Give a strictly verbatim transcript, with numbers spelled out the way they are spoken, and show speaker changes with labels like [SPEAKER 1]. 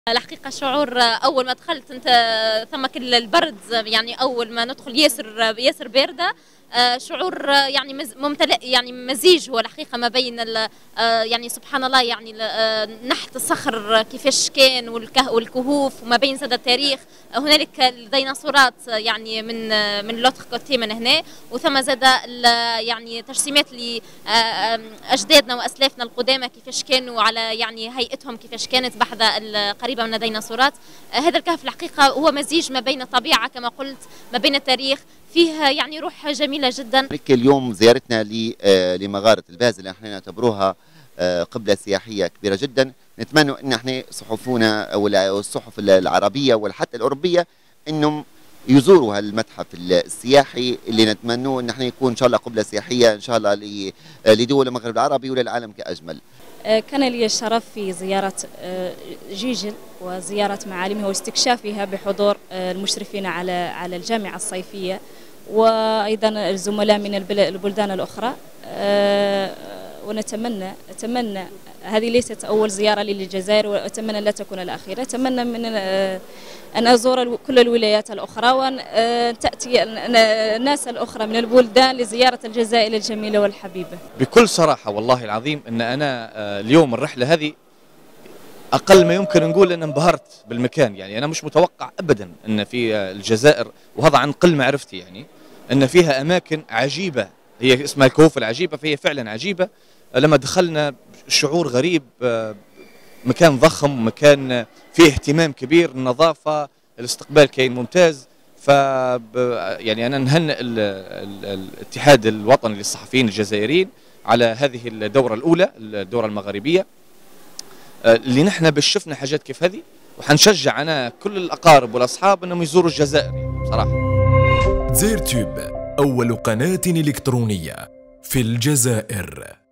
[SPEAKER 1] الحقيقة شعور أول ما دخلت أنت ثم كل البرد، يعني أول ما ندخل ياسر ياسر باردة. شعور يعني ممتلئ، يعني مزيج هو الحقيقة ما بين يعني سبحان الله، يعني نحت الصخر كيفاش كان والكهوف، وما بين زاد التاريخ. هنالك الديناصورات يعني من من لوتر كوتي من هنا، وثم زاد يعني تجسيمات لأجدادنا وأسلافنا القدامى كيفاش كانوا على يعني هيئتهم كيفاش كانت بحذا قريبة من الديناصورات. هذا الكهف الحقيقة هو مزيج ما بين الطبيعة كما قلت، ما بين التاريخ، فيه يعني روح جميلة جدا.
[SPEAKER 2] اليوم زيارتنا لمغارة الباز اللي احنا نعتبروها قبلة سياحية كبيرة جدا. نتمنى ان احنا صحفونا او الصحف العربية وحتى الأوروبية انهم يزوروا هالمتحف السياحي اللي نتمنوه ان احنا يكون ان شاء الله قبلة سياحية ان شاء الله لدول المغرب العربي وللعالم كأجمل.
[SPEAKER 3] كان لي الشرف في زيارة جيجل وزيارة معالمها واستكشافها بحضور المشرفين على على الجامعة الصيفية وأيضا الزملاء من البلدان الأخرى. ونتمنى أتمنى هذه ليست أول زيارة لي للجزائر، وأتمنى لا تكون الأخيرة. أتمنى من أن أزور كل الولايات الأخرى، وأن تأتي الناس الأخرى من البلدان لزيارة الجزائر الجميلة والحبيبة.
[SPEAKER 4] بكل صراحة والله العظيم أن أنا اليوم الرحلة هذه أقل ما يمكن نقول أن انبهرت بالمكان. يعني أنا مش متوقع أبدا أن في الجزائر، وهذا عن قل معرفتي، يعني أن فيها أماكن عجيبة. هي اسمها الكهوف العجيبة، فهي فعلا عجيبة. لما دخلنا شعور غريب، مكان ضخم، مكان فيه اهتمام كبير، النظافة، الاستقبال كان ممتاز. ف يعني أنا نهنئ الاتحاد الوطني للصحفيين الجزائريين على هذه الدورة الأولى، الدورة المغاربية، اللي نحن باش شفنا حاجات كيف هذه، وحنشجع أنا كل الأقارب والأصحاب أنهم يزوروا الجزائر يعني بصراحة.
[SPEAKER 5] زيرتوب أول قناة إلكترونية في الجزائر.